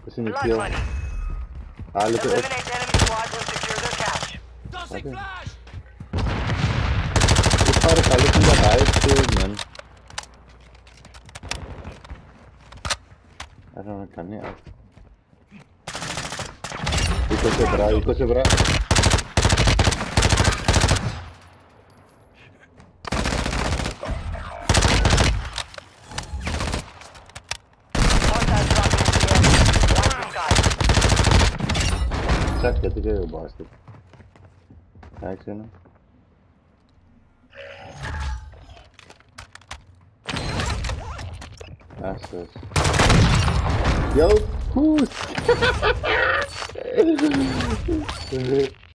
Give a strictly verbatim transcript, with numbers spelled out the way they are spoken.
Kasi may kill. Ah, look at it. Eliminate enemy squads and secure their cache. Okay. It's hard to look in the right field, man. I don't know, can you? Iko se bra, iko se bra. Check it, get your basket. Thanks, you know. Access. Yo, who's?